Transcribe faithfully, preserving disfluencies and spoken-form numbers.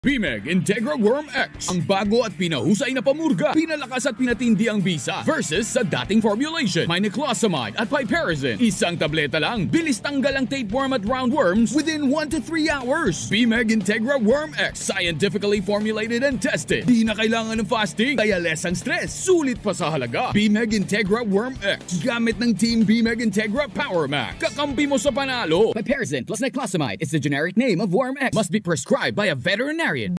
B-MEG Integra Worm X, ang bago at pinahusay na pamurga, pinalakas at pinatindi ang bisa versus sa dating formulation. May niclosamide at piperazine. Isang tableta lang, bilis tanggal ang tapeworm at roundworms within one to three hours. B-MEG Integra Worm X, scientifically formulated and tested. Di na kailangan ng fasting, kaya less ang stress, sulit pa sa halaga. B-MEG Integra Worm X, gamit ng Team B-MEG Integra Power Max. Kakampi mo sa panalo. Piperazine plus niclosamide is the generic name of Worm X. Must be prescribed by a veterinarian.